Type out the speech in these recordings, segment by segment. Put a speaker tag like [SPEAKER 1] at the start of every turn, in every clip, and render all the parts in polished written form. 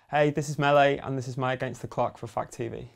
[SPEAKER 1] Hey, this is Melee, and this is my Against the Clock for Fact TV.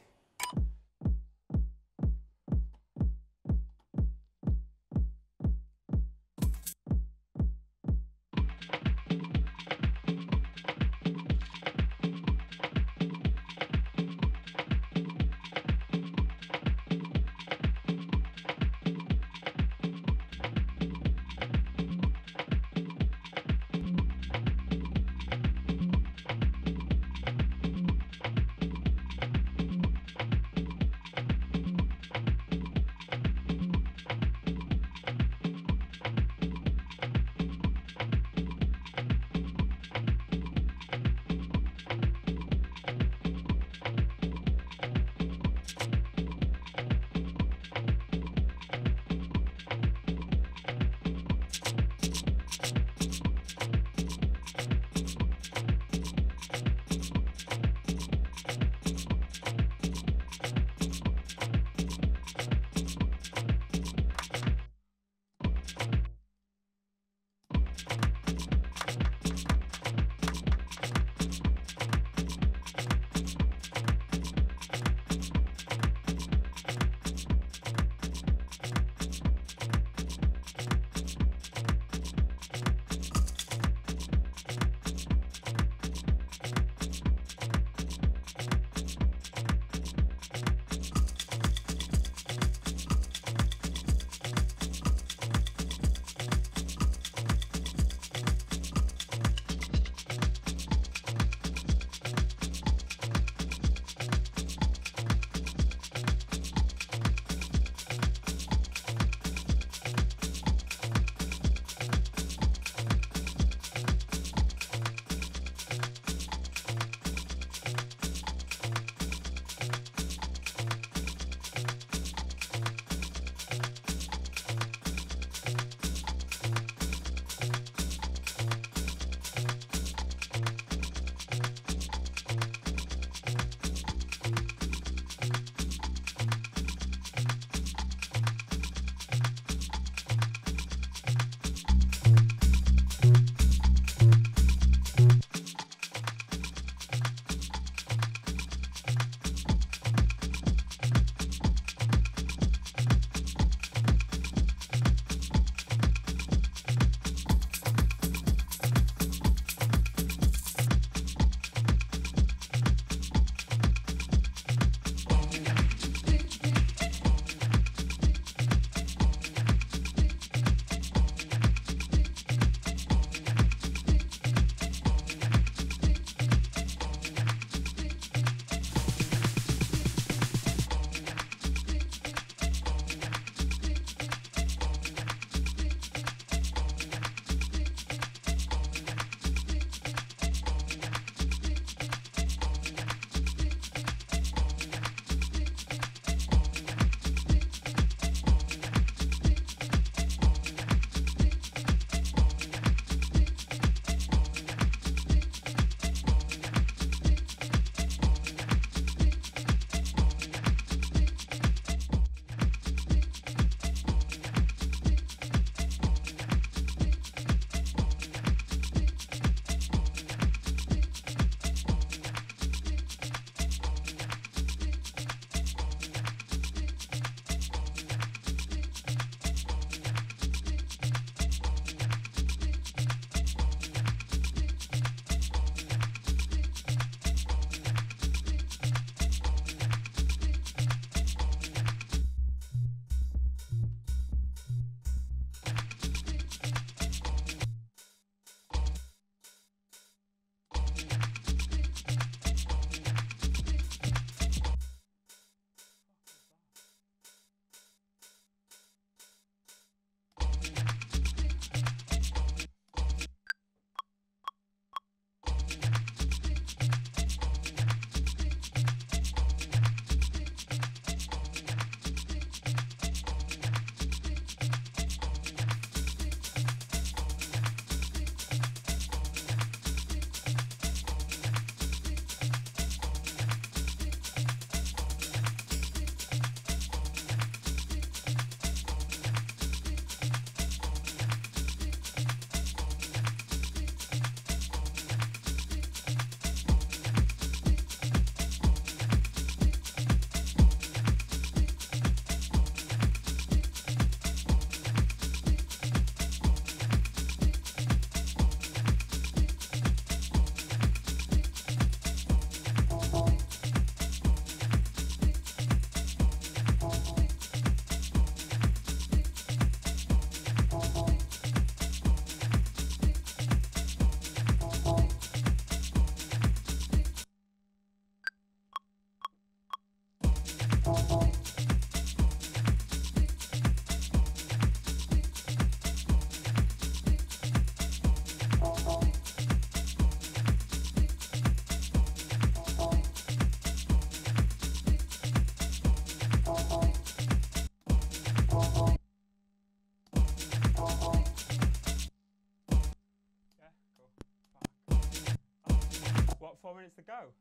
[SPEAKER 1] Against the Go.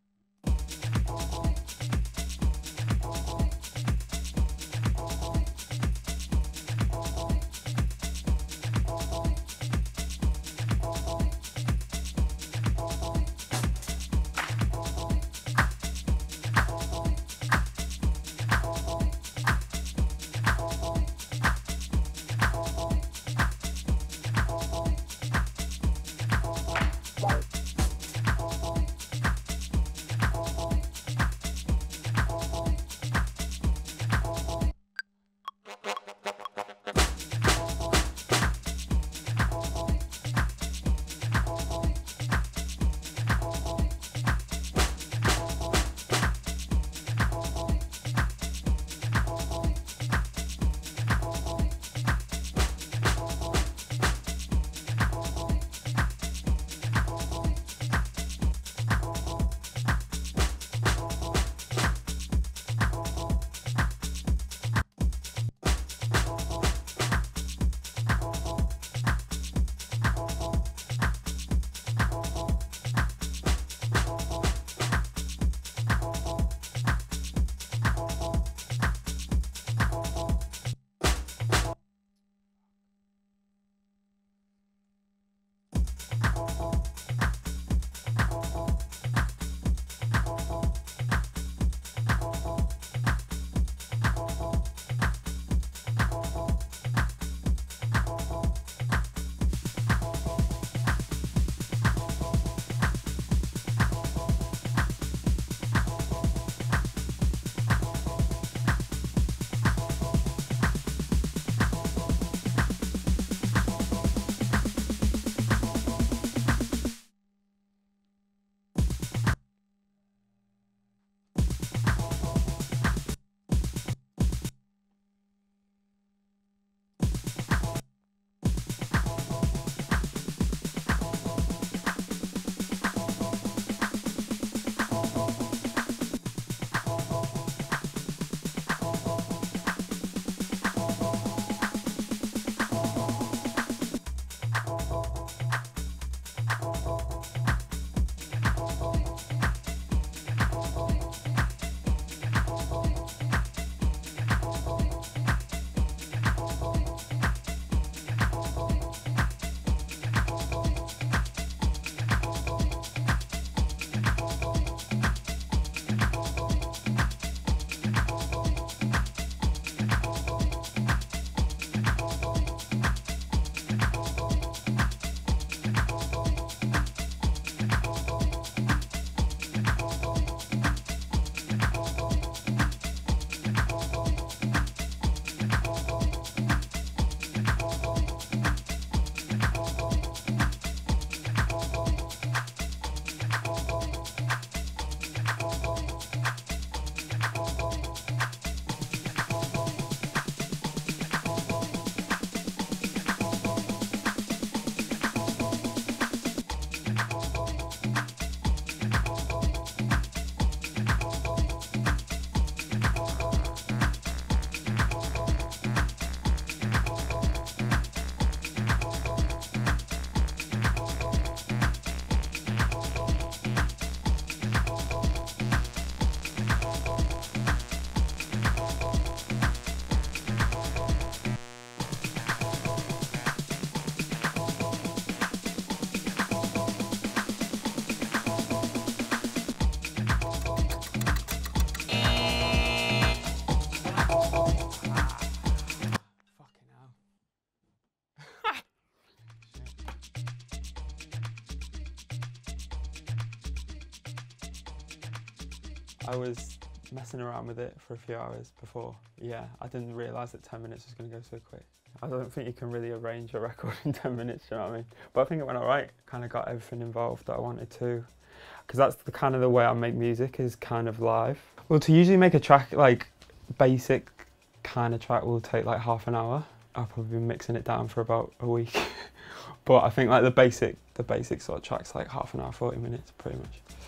[SPEAKER 1] I was messing around with it for a few hours before. Yeah, I didn't realise that 10 minutes was going to go so quick. I don't think you can really arrange a record in 10 minutes, you know what I mean? But I think it went alright. Kind of got everything involved that I wanted to. Because that's the kind of the way I make music, is kind of live. Well, to usually make a track, like basic kind of track, will take like half an hour. I'll probably be mixing it down for about a week. But I think like the basic sort of track's like half an hour, 40 minutes pretty much.